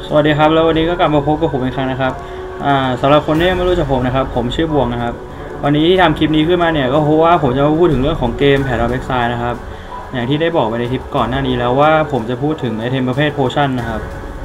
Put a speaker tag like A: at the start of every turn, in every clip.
A: สวัสดีครับแล้ววันนี้ก็กลับมาพบกับผมอีกครั้งนะครับสำหรับคนที่ไม่รู้จักผมนะครับผมชื่อบวงนะครับวันนี้ที่ทำคลิปนี้ขึ้นมาเนี่ยก็เพราะว่าผมจะมาพูดถึงเรื่องของเกมแพทออฟเอ็กไซล์นะครับอย่างที่ได้บอกไปในคลิปก่อนหน้านี้แล้วว่าผมจะพูดถึงไอเทมประเภทโพชั่นนะครับ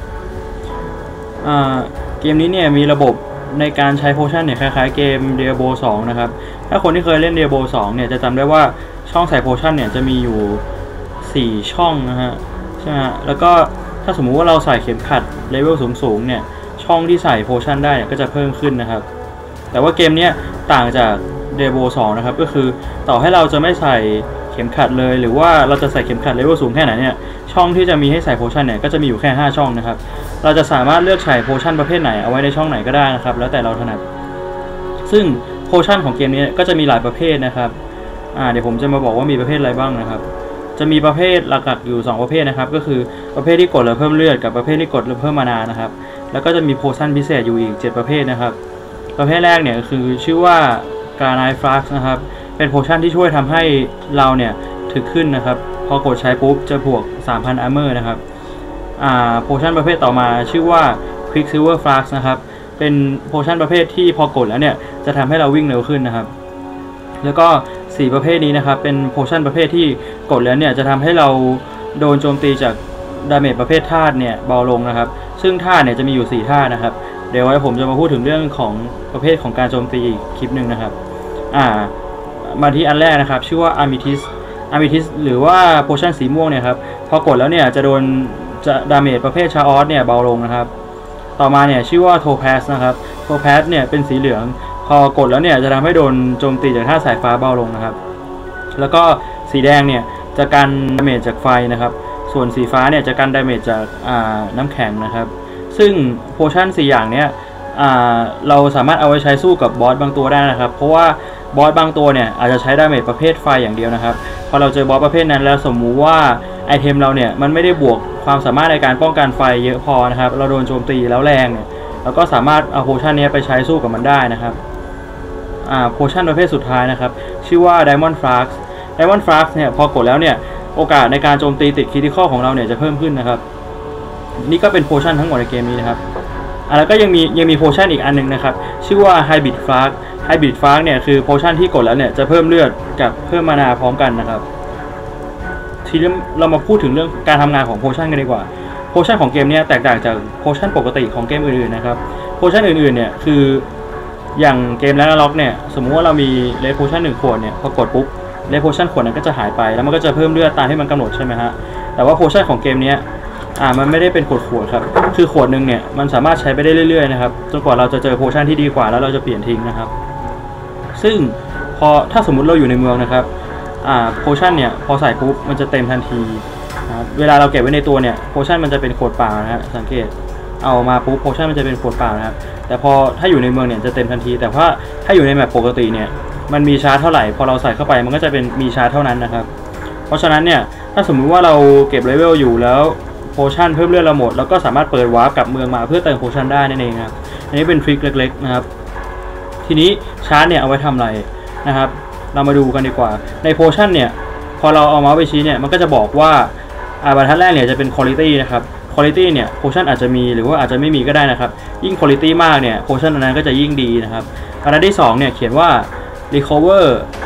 A: เกมนี้เนี่ยมีระบบในการใช้โพชั่นเนี่ยคล้ายๆเกม Diablo 2นะครับถ้าคนที่เคยเล่น Diablo 2เนี่ยจะจำได้ว่าช่องใส่โพชั่นเนี่ยจะมีอยู่4ช่องนะฮะใช่ไหมฮะแล้วก็ถ้าสมมุติว่าเราใส่เข็มขัดเลเวลสูงๆเนี่ยช่องที่ใส่โพชั่นได้เนี่ยก็จะเพิ่มขึ้นนะครับแต่ว่าเกมนี้ต่างจาก Diablo 2นะครับก็คือต่อให้เราจะไม่ใส่เข็มขัดเลยหรือว่าเราจะใส่เข็มขัดเลเวลสูงแค่ไหนเนี่ยช่องที่จะมีให้ใส่โพชั่นเนี่ยก็จะมีอยู่แค่5ช่องนะครับเราจะสามารถเลือกใส่โพชั่นประเภทไหนเอาไว้ในช่องไหนก็ได้นะครับแล้วแต่เราถนัดซึ่งโพชั่นของเกมนี้ก็จะมีหลายประเภทนะครับเดี๋ยวผมจะมาบอกว่ามีประเภทอะไรบ้างนะครับจะมีประเภทหลักๆอยู่2ประเภทนะครับก็คือประเภทที่กดแล้วเพิ่มเลือดกับประเภทที่กดแล้วเพิ่มมานานะครับแล้วก็จะมีโพชั่นพิเศษอยู่อีก7ประเภทนะครับประเภทแรกเนี่ยคือชื่อว่าการไนฟลักซ์นะครับเป็นโพชั่นที่ช่วยทำให้เราเนี่ยถึกขึ้นนะครับพอกดใช้ปุ๊บจะบวก 3,000 อาร์เมอร์นะครับโพชั่นประเภทต่อมาชื่อว่า Quicksilver Flux นะครับเป็นโพชั่นประเภทที่พอกดแล้วเนี่ยจะทำให้เราวิ่งเร็วขึ้นนะครับแล้วก็4ประเภทนี้นะครับเป็นโพชั่นประเภทที่กดแล้วเนี่ยจะทำให้เราโดนโจมตีจากดาเมจประเภทธาตุเนี่ยเบาลงนะครับซึ่งธาตุเนี่ยจะมีอยู่4ธาตุนะครับเดี๋ยวไว้ผมจะมาพูดถึงเรื่องของประเภทของการโจมตีอีกคลิปหนึ่งนะครับมาที่อันแรกนะครับชื่อว่า Amethyst หรือว่าโพชั่นสีม่วงเนี่ยครับพอกดแล้วเนี่ยจะโดนดาเมจประเภทชาออสเนี่ยเบาลงนะครับต่อมาเนี่ยชื่อว่า Topaz นะครับ Topaz เนี่ยเป็นสีเหลืองพอกดแล้วเนี่ยจะทำให้โดนโจมตีจากธาตุสายฟ้าเบาลงนะครับแล้วก็สีแดงเนี่ยจะกันดาเมจจากไฟนะครับส่วนสีฟ้าเนี่ยจะกันดาเมจจากน้ำแข็งนะครับซึ่งโพชั่น4อย่างเนี้ยเราสามารถเอาไว้ใช้สู้กับบอสบางตัวได้นะครับเพราะว่าบอสบางตัวเนี่ยอาจจะใช้ดาเมจประเภทไฟอย่างเดียวนะครับพอเราเจอบอสประเภทนั้นแล้วสมมุติว่าไอเทมเราเนี่ยมันไม่ได้บวกความสามารถในการป้องกันไฟเยอะพอนะครับเราโดนโจมตีแล้วแรงเนี่ยเราก็สามารถเอาโพชั่นนี้ไปใช้สู้กับมันได้นะครับโพชั่นประเภทสุดท้ายนะครับชื่อว่า Diamond Flux Diamond Flux เนี่ยพอกดแล้วเนี่ยโอกาสในการโจมตีติดคริติคอลของเราเนี่ยจะเพิ่มขึ้นนะครับนี่ก็เป็นโพชั่นทั้งหมดในเกมนี้นะครับแล้วก็ยังมีโพชั่นอีกอันนึงนะครับชื่อว่า Hybrid Flux Hybrid Flux เนี่ยคือโพชั่นที่กดแล้วเนี่ยจะเพิ่มเลือดกับเพิ่มมานาพร้อมกันนะครับทีนี้เรามาพูดถึงเรื่องการทำงานของโพชั่นกันดีกว่าโพชั่นของเกมนี้แตกต่างจากโพชั่นปกติของเกมอื่นๆนะครับโพชั่นอื่นๆเนี่ยคืออย่างเกมแรกล็อกเนี่ยสมมุติว่าเรามีเลดโพชั่น1ขวดเนี่ยพอกดปุ๊บเลดโพชั่นขวดนั้นก็จะหายไปแล้วมันก็จะเพิ่มเลือดตามที่มันกำหนดใช่ไหมฮะแต่ว่าโพชั่นของเกมนี้มันไม่ได้เป็นขวดครับคือขวดหนึ่งเนี่ยมันสามารถใช้ไปได้เรื่อยๆนะครับจนกว่าเราจะเจอโพชั่นที่ดีกว่าแล้วเราจะเปลี่ยนทิ้งนะครับซึ่งถ้าสมมุติเราอยู่ในเมืองนะครับโพชั่นเนี่ยพอใส่ปุ๊บมันจะเต็มทันทีเวลาเราเก็บไว้ในตัวเนี่ยโพชั่นมันจะเป็นขวดเปล่านะฮะสังเกตเอามาปุ๊บโพชั่นมันจะเป็นขวดเปล่านะครับแต่พอถ้าอยู่ในเมืองเนี่ยจะเต็มทันทีแต่ว่าถ้าอยู่ในแมปปกติเนี่ยมันมีชาร์จเท่าไหร่พอเราใส่เข้าไปมันก็จะเป็นมีชาร์จเท่านั้นนะครับเพราะฉะนั้นเนี่ยถ้าสมมุติว่าเราเก็บเลเวลอยู่แล้วโพชั่นเพิ่มเลือดเราหมดแล้วก็สามารถเปิดวาร์ปกลับเมืองมาเพื่อเติมโพชั่นได้นั่นเองครับอันนี้เป็นทริคเล็กๆนะครับทีนี้ชาร์จเนี่ยเอาไว้ทำอะไรนะครับเรามาดูกันดีกว่าในโพชั่นเนี่ยพอเราเอาเมาส์ไปชี้เนี่ยมันก็จะบอกว่าบรรทัดแรกเนี่ยจะเป็น quality นะครับ quality เนี่ยโพชั่นอาจจะมีหรือว่าอาจจะไม่มีก็ได้นะครับยิ่ง quality มากเนี่ยโพชั่นนั้นก็จะยิ่งดีนะครับบรรทัดที่2เนี่ยเขียนว่า recover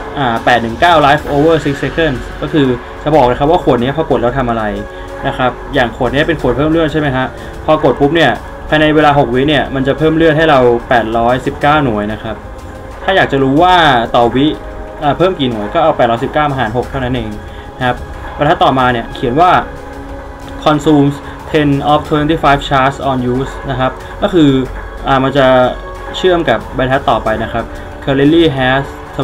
A: 819 life over 6 seconds ก็คือจะบอกเลยครับว่าขวดนี้พอกดแล้วทำอะไรนะครับอย่างขวดนี้เป็นขวดเพิ่มเลือดใช่ไหมฮะพอกดปุ๊บเนี่ยภายในเวลา6วิเนี่ยมันจะเพิ่มเลือดให้เรา819หน่วยนะครับถ้าอยากจะรู้ว่าต่อวิเพิ่มกี่หน่วยก็เอา819มาหาร6เท่านั้นเองนะครับบรรทัดต่อมาเนี่ยเขียนว่า consumes 10 of 25 charge on use นะครับก็คือมันจะเชื่อมกับบรรทัดต่อไปนะครับ currently has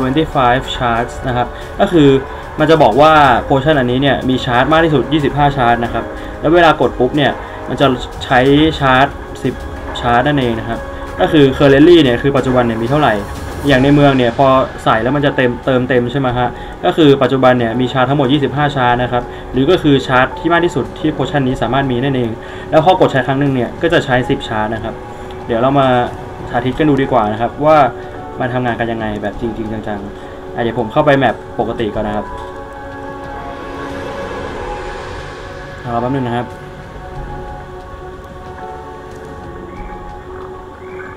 A: 25 charge นะครับก็คือมันจะบอกว่าโพชั่นอันนี้เนี่ยมีชาร์จมากที่สุด25ชาร์จนะครับแล้วเวลากดปุ๊บเนี่ยมันจะใช้ชาร์จ10ชาร์จนั่นเองนะครับก็คือ currently เนี่ยคือปัจจุบันเนี่ยมีเท่าไหร่อย่างในเมืองเนี่ยพอใส่แล้วมันจะเติมเต็มใช่ไหมฮะก็คือปัจจุบันเนี่ยมีชาร์จทั้งหมด25ชาร์จนะครับหรือก็คือชาร์จที่มากที่สุดที่โพชั่นนี้สามารถมีนั่นเองแล้วพอกดใช้ครั้งหนึ่งเนี่ยก็จะใช้10ชาร์จนะครับเดี๋ยวเรามาสาธิตกันดูดีกว่านะครับว่ามันทำงานกันยังไงแบบจริงๆจังๆเดี๋ยวผมเข้าไปแมปปกติก่อนนะครับรอแป๊บนึงนะครับ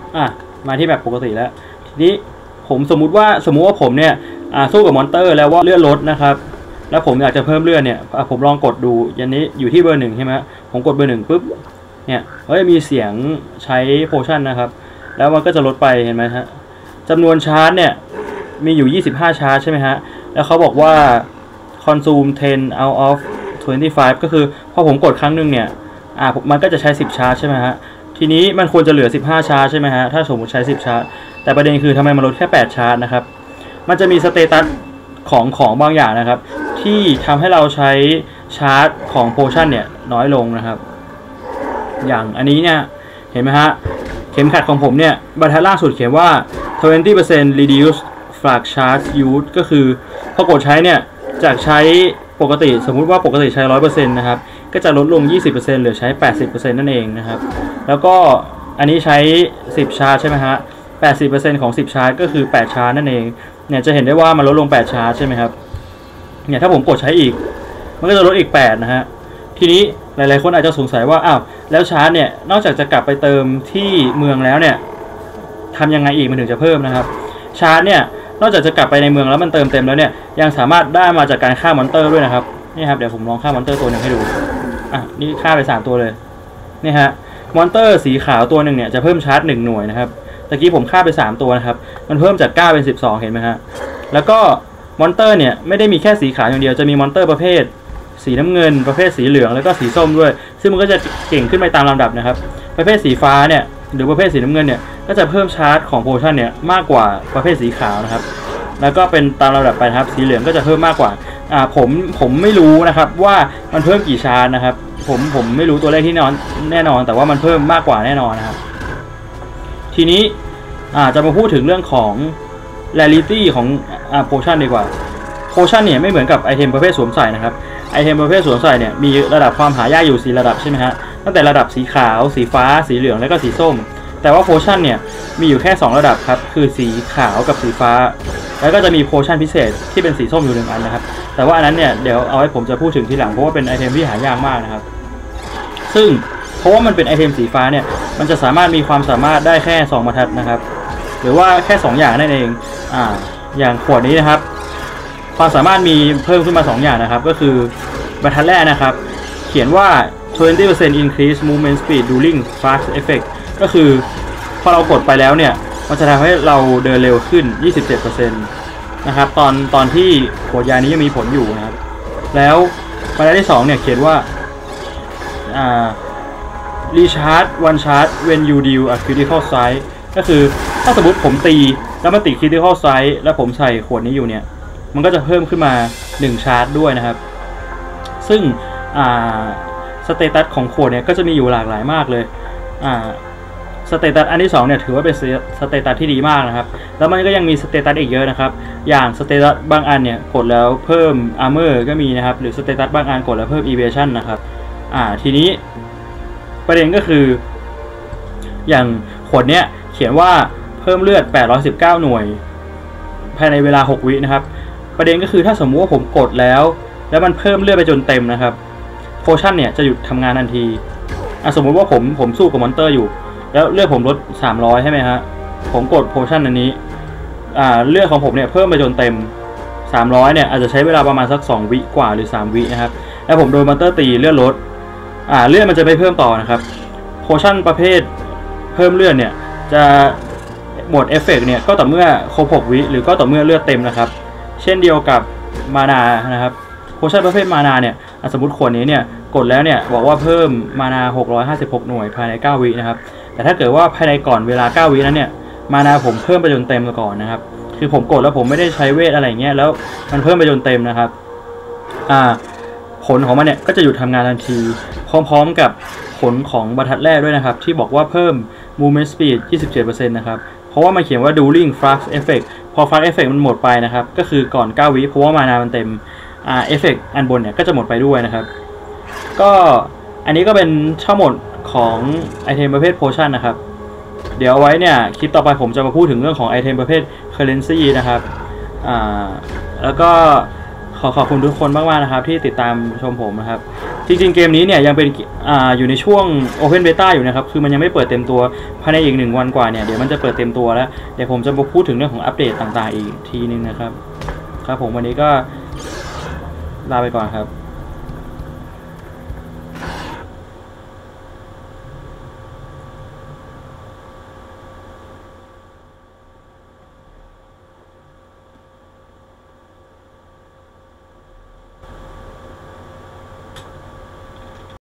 A: มาที่แบบปกติแล้วทีนี้ผมสมมุติว่าผมเนี่ยสู้กับมอนเตอร์แล้วว่าเลือดลดนะครับแล้วผมอยากจะเพิ่มเลือดเนี่ยผมลองกดดูอย่างนี้อยู่ที่เบอร์1ใช่ไหมผมกดเบอร์1ปุ๊บเนี่ยมีเสียงใช้โพชั่นนะครับแล้วมันก็จะลดไปเห็นไหมฮะจำนวนชาร์จเนี่ยมีอยู่25ชาร์จใช่ไหมฮะแล้วเขาบอกว่า consume 10 out of 25ก็คือพอผมกดครั้งหนึ่งเนี่ยมันก็จะใช้10ชาร์จใช่ไหมฮะทีนี้มันควรจะเหลือ15ชาร์จใช่ไหมฮะถ้าสมมติใช้10ชาร์จแต่ประเด็นคือทำไมมันลดแค่8ชาร์จนะครับมันจะมีสเตตัสของบางอย่างนะครับที่ทำให้เราใช้ชาร์จของโพชั่นเนี่ยน้อยลงนะครับอย่างอันนี้เนี่ยเห็นไหมฮะเข็มขัดของผมเนี่ยบรรทัดล่างสุดเขียนว่า 20% reduce flash charge use ก็คือพอกดใช้เนี่ยจากใช้ปกติสมมุติว่าปกติใช้ 100% นะครับก็จะลดลง 20% เหลือใช้ 80% นั่นเองนะครับแล้วก็อันนี้ใช้10ชาร์จใช่ไหมฮะ 80% ของ10ชาร์จก็คือ8ชาร์จนั่นเองเนี่ยจะเห็นได้ว่ามันลดลง8ชาร์จใช่ไหมครับเนี่ยถ้าผมกดใช้อีกมันก็จะลดอีก8นะฮะทีนี้หลายๆคนอาจจะสงสัยว่าแล้วชาร์จเนี่ยนอกจากจะกลับไปเติมที่เมืองแล้วเนี่ยทำยังไงอีกมันถึงจะเพิ่มนะครับชาร์จเนี่ยนอกจากจะกลับไปในเมืองแล้วมันเติมเต็มแล้วเนี่ยยังสามารถได้มาจากการฆ่ามอนเตอร์ด้วยนะครับนี่ครับเดี๋ยวผมลองฆ่ามอนเตอร์ตัวหนึ่งให้ดูนี่ฆ่าไป3ตัวเลยนี่ฮะมอนเตอร์สีขาวตัวหนึ่งเนี่ยจะเพิ่มชาร์จ1หน่วยนะครับตะกี้ผมฆ่าไป3ตัวนะครับมันเพิ่มจาก9เป็น12เห็นไหมฮะแล้วก็มอนเตอร์เนี่ยไม่ได้มีแค่สีขาวอย่างเดียวจะมีมอนเตอร์ประเภทสีน้ำเงินประเภทสีเหลืองแล้วก็สีส้มด้วยซึ่งมันก็จะเก่งขึ้นไปตามลำดับนะครับประเภทสีฟ้าเนี่ยหรือประเภทสีน้ำเงินเนี่ยก็จะเพิ่มชาร์จของโพชั่นเนี่ยมากกว่าประเภทสีขาวนะครับแล้วก็เป็นตามลำดับไปนะครับสีเหลืองก็จะเพิ่มมากกว่าผมไม่รู้นะครับว่ามันเพิ่มกี่ชาร์จนะครับผมไม่รู้ตัวเลขที่แน่นอนแต่ว่ามันเพิ่มมากกว่าแน่นอนนะครับทีนี้จะมาพูดถึงเรื่องของ rarity ของโพชั่นดีกว่าโพชั่นเนี่ยไม่เหมือนกับไอเทมประเภทสวมใส่นะครับไอเทมประเภทสวมใส่เนี่ยมีระดับความหายากอยู่4ระดับใช่ไหมฮะตั้งแต่ระดับสีขาวสีฟ้าสีเหลืองแล้วก็สีส้มแต่ว่าโพชั่นเนี่ยมีอยู่แค่2ระดับครับคือสีขาวกับสีฟ้าแล้วก็จะมีโพชั่นพิเศษที่เป็นสีส้มอยู่1อันนะครับแต่ว่าอันนั้นเนี่ยเดี๋ยวเอาไว้ผมจะพูดถึงทีหลังเพราะว่าเป็นไอเทมที่หายากมากนะครับซึ่งเพราะว่ามันเป็นไอเทมสีฟ้าเนี่ยมันจะสามารถมีความสามารถได้แค่2บรรทัดนะครับหรือว่าแค่2อย่างนั่นเองอย่างขวดนี้นะครับความสามารถมีเพิ่มขึ้นมา2อย่างนะครับก็คือบรรทัดแรกนะครับเขียนว่า 20% increase movement speed during fast effect ก็คือพอเรากดไปแล้วเนี่ยมันจะทำให้เราเดินเร็วขึ้น 27% นะครับตอนที่ขวดยานี้ยังมีผลอยู่นะครับแล้วบรรทัดที่2เนี่ยเขียนว่าrecharge one charge when you deal a critical strike ก็คือถ้าสมมติผมตีแล้วมันติด critical strike แล้วผมใส่ขวดนี้อยู่เนี่ยมันก็จะเพิ่มขึ้นมา1ชาร์จด้วยนะครับซึ่งสเตตัสของขวดเนี่ยก็จะมีอยู่หลากหลายมากเลยสเตตัสอันที่2เนี่ยถือว่าเป็นสเตตัสที่ดีมากนะครับแล้วมันก็ยังมีสเตตัสอีกเยอะนะครับอย่างสเตตัสบางอันเนี่ยกดแล้วเพิ่มอาร์เมอร์ก็มีนะครับหรือสเตตัสบางอันกดแล้วเพิ่มอีเวชั่นนะครับทีนี้ประเด็นก็คืออย่างขวดเนี้ยเขียนว่าเพิ่มเลือด819หน่วยภายในเวลา6วินะครับประเด็นก็คือถ้าสมมุติว่าผมกดแล้วมันเพิ่มเลือดไปจนเต็มนะครับโพชั่นเนี่ยจะหยุดทำงานทันทีสมมุติว่าผมสู้กับมอนเตอร์อยู่แล้วเลือดผมลด300ใช่ไหมฮะผมกดโพชั่นอันนี้เลือดของผมเนี่ยเพิ่มไปจนเต็ม300เนี่ยอาจจะใช้เวลาประมาณสัก2วิกว่าหรือ3วินะครับแล้วผมโดนมอนเตอร์ตีเลือดลดเลือดมันจะไม่เพิ่มต่อนะครับโพชั่นประเภทเพิ่มเลือดเนี่ยจะหมดเอฟเฟกต์เนี่ยก็ต่อเมื่อครบ6วิหรือก็ต่อเมื่อเลือดเต็มนะครับเช่นเดียวกับมานานะครับโพชั่นประเภทมานาเนี่ยสมมติขวดนี้เนี่ยกดแล้วเนี่ยบอกว่าเพิ่มมานา656หน่วยภายใน9วินะครับแต่ถ้าเกิดว่าภายในก่อนเวลา9วินั้นเนี่ยมานาผมเพิ่มไปจนเต็มก่อนนะครับคือผมกดแล้วผมไม่ได้ใช้เวทอะไรเงี้ยแล้วมันเพิ่มไปจนเต็มนะครับผลของมันเนี่ยก็จะหยุดทำงานทันทีพร้อมๆกับผลของบรรทัดแรกด้วยนะครับที่บอกว่าเพิ่ม movement speed 27% นะครับเพราะว่ามันเขียนว่า during flux effect พอ flux effect มันหมดไปนะครับก็คือก่อน9วิเพราะว่ามานามันเต็มเอฟเฟกต์อันบนเนี่ยก็จะหมดไปด้วยนะครับก็อันนี้ก็เป็นทั้งหมดของไอเทมประเภทโพชั่นนะครับเดี๋ยวเอาไว้เนี่ยคลิปต่อไปผมจะมาพูดถึงเรื่องของไอเทมประเภท currency นะครับแล้วก็ขอบคุณทุกคนมากๆนะครับที่ติดตามชมผมนะครับจริงๆเกมนี้เนี่ยยังเป็นอยู่ในช่วง Open Beta อยู่นะครับคือมันยังไม่เปิดเต็มตัวภายในอีก1 วันกว่าเนี่ยเดี๋ยวมันจะเปิดเต็มตัวแล้วเดี๋ยวผมจะมาพูดถึงเรื่องของอัปเดตต่างๆอีกทีนึงนะครับครับผมวันนี้ก็ลาไปก่อนครับ